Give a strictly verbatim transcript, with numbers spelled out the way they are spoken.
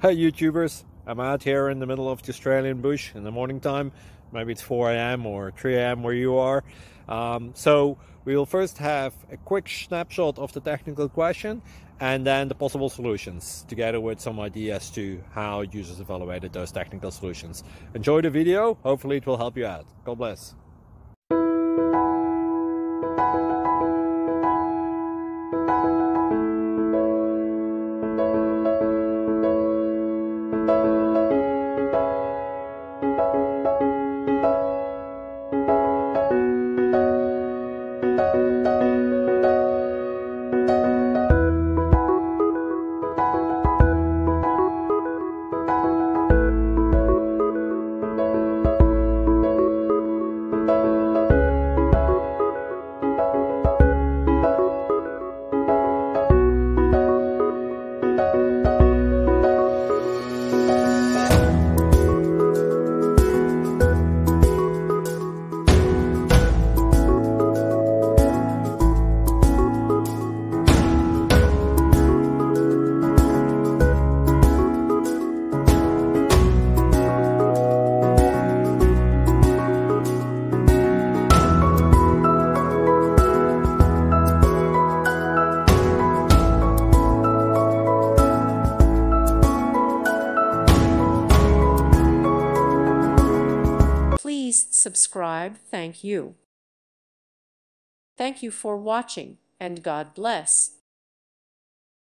Hey YouTubers, I'm out here in the middle of the Australian bush in the morning time. Maybe it's four A M or three A M where you are. Um, so we'll first have a quick snapshot of the technical question and then the possible solutions, together with some ideas to how users evaluated those technical solutions. Enjoy the video, hopefully it will help you out. God bless. Please subscribe. Thank you. Thank you for watching, and God bless.